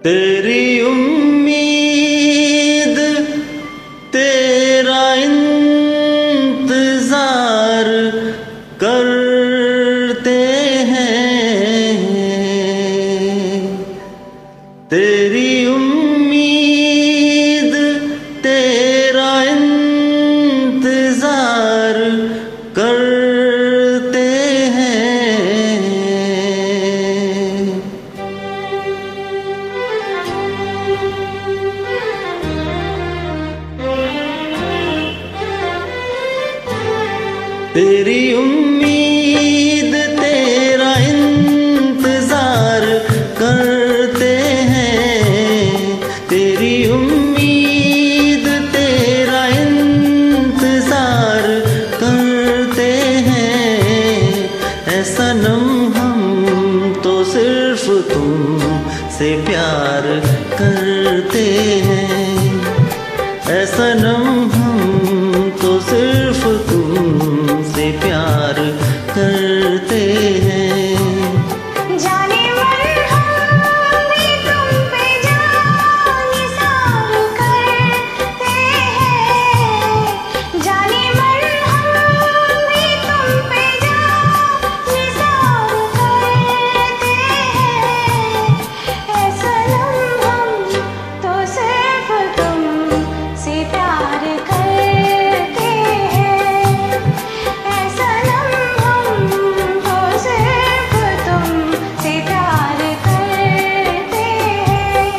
तेरी उम्मीद तेरा इंतजार करते हैं, तेरी उम्मीद तेरा इंतजार करते हैं। तेरी उम्मीद तेरा इंतजार करते हैं, तेरी उम्मीद तेरा इंतजार करते हैं। ऐ सनम हम तो सिर्फ तुमसे प्यार करते हैं, ऐ सनम हम तो सिर्फ तुमसे प्यार करते हैं। जाने मन हम भी तुम पे जान निसार करते हैं, जाने मन हम भी तुम पे जान निसार करते हैं। ऐ सनम हम तो सिर्फ तुमसे प्यार करते हैं, ऐ सनम हम तो सिर्फ तुमसे प्यार करते हैं।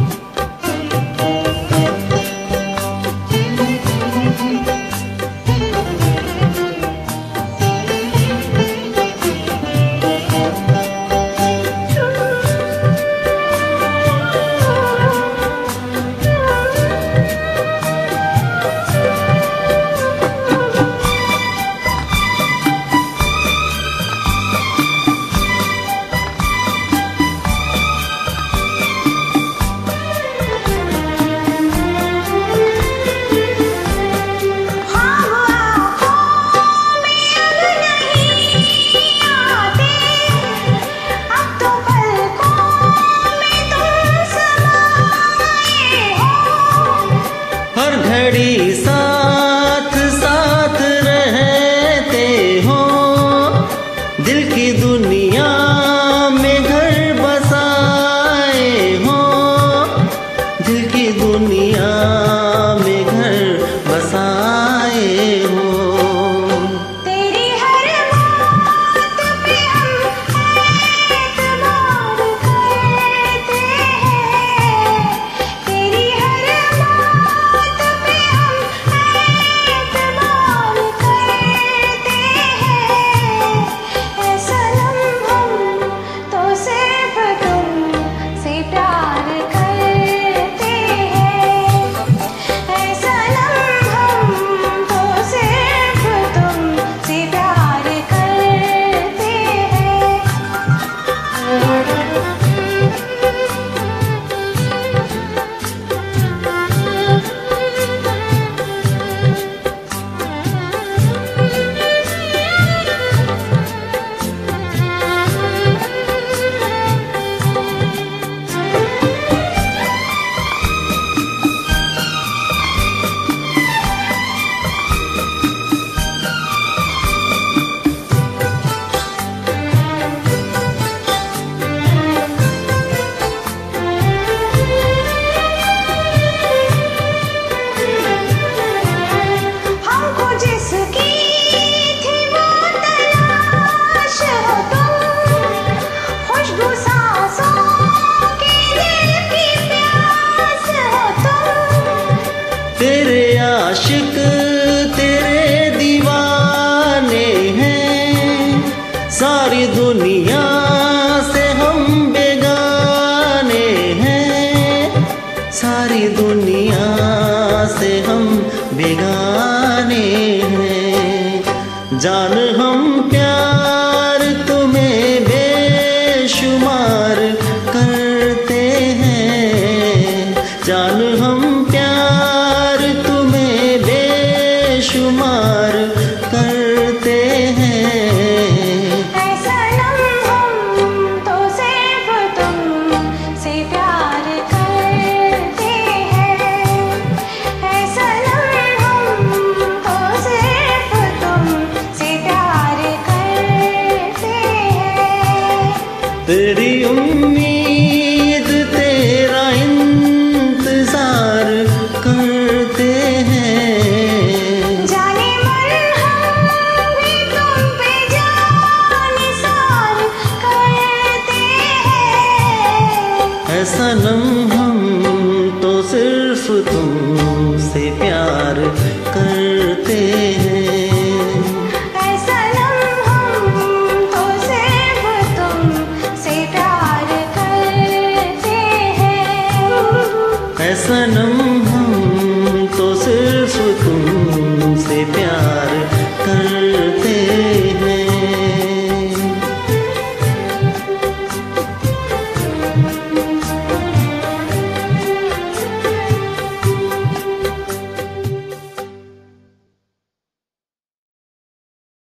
हर घड़ी साथ साथ रहते हो, दिल की दुनिया में घर बसाए हो, दिल की दुनिया में घर बसाए हो। तेरी हर बात पे हम एतबार करते हैं, तेरी हर बात पे हम एतबार करते हैं। ऐ सनम हम तो सिर्फ तुमसे प्यार करते हैं, ऐ सनम हम तो सिर्फ तुमसे प्यार करते हैं। हमको जिसकी थी वो तलाश हो तुम, खुशबू सांसों की दिल की प्यास हो तुम। तेरे आशिक तेरे दीवाने हैं, सारी दुनिया से हम बेगाने हैं, सारी दुनिया से हम बेगाने हैं। जान हम प्यार तुम्हें बेशुमार करते हैं, जान हम प्यार तुम्हें बेशुमार करते हैं। ऐ सनम हम तो सिर्फ तुमसे प्यार तेरी उम्मीद तेरा इंतजार करते हैं। जाने मन हम भी तुम पे जानिसार करते हैं। ऐसा लम्हा